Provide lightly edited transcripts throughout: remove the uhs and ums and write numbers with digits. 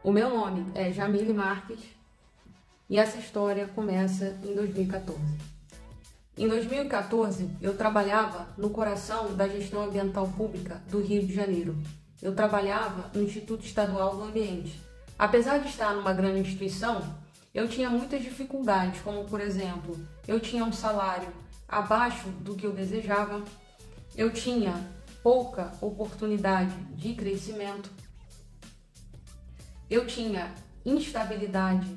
O meu nome é Jamile Marques e essa história começa em 2014. Em 2014, eu trabalhava no coração da gestão ambiental pública do Rio de Janeiro. Eu trabalhava no Instituto Estadual do Ambiente. Apesar de estar numa grande instituição, eu tinha muitas dificuldades, como por exemplo, eu tinha um salário abaixo do que eu desejava, eu tinha pouca oportunidade de crescimento, eu tinha instabilidade,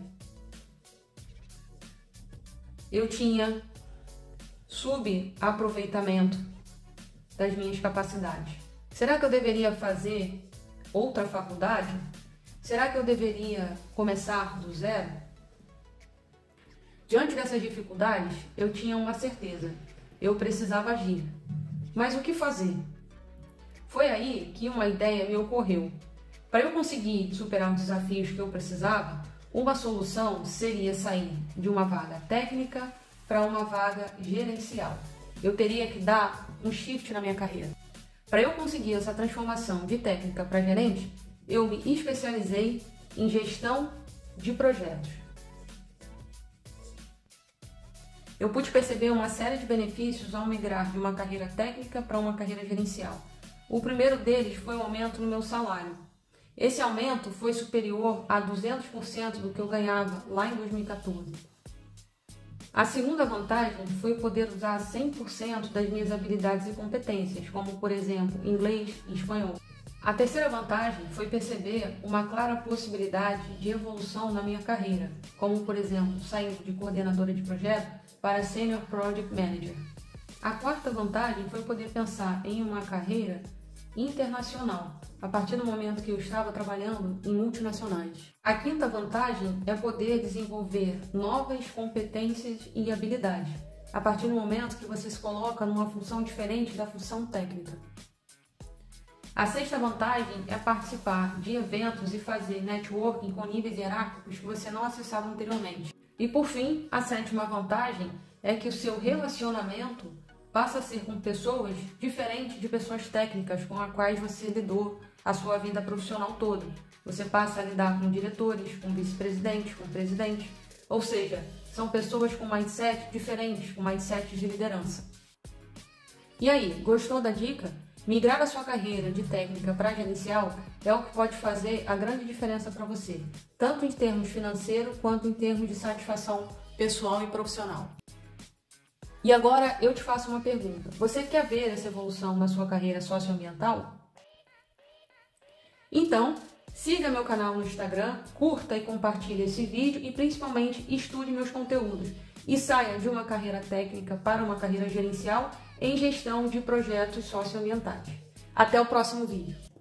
eu tinha subaproveitamento das minhas capacidades. Será que eu deveria fazer outra faculdade? Será que eu deveria começar do zero? Diante dessas dificuldades, eu tinha uma certeza: eu precisava agir. Mas o que fazer? Foi aí que uma ideia me ocorreu. Para eu conseguir superar os desafios que eu precisava, uma solução seria sair de uma vaga técnica para uma vaga gerencial. Eu teria que dar um shift na minha carreira. Para eu conseguir essa transformação de técnica para gerente, eu me especializei em gestão de projetos. Eu pude perceber uma série de benefícios ao migrar de uma carreira técnica para uma carreira gerencial. O primeiro deles foi o aumento no meu salário. Esse aumento foi superior a 200% do que eu ganhava lá em 2014. A segunda vantagem foi poder usar 100% das minhas habilidades e competências, como por exemplo, inglês e espanhol. A terceira vantagem foi perceber uma clara possibilidade de evolução na minha carreira, como por exemplo, saindo de coordenadora de projeto para Senior Project Manager. A quarta vantagem foi poder pensar em uma carreira internacional, a partir do momento que eu estava trabalhando em multinacionais. A quinta vantagem é poder desenvolver novas competências e habilidades, a partir do momento que você se coloca numa função diferente da função técnica. A sexta vantagem é participar de eventos e fazer networking com níveis hierárquicos que você não acessava anteriormente. E por fim, a sétima vantagem é que o seu relacionamento passa a ser com pessoas diferentes de pessoas técnicas com as quais você lidou a sua vida profissional toda. Você passa a lidar com diretores, com vice-presidentes, com presidentes, ou seja, são pessoas com mindset diferentes, com mindset de liderança. E aí, gostou da dica? Migrar a sua carreira de técnica para gerencial é o que pode fazer a grande diferença para você, tanto em termos financeiros quanto em termos de satisfação pessoal e profissional. E agora eu te faço uma pergunta: você quer ver essa evolução na sua carreira socioambiental? Então, siga meu canal no Instagram, curta e compartilhe esse vídeo e principalmente estude meus conteúdos e saia de uma carreira técnica para uma carreira gerencial em gestão de projetos socioambientais. Até o próximo vídeo.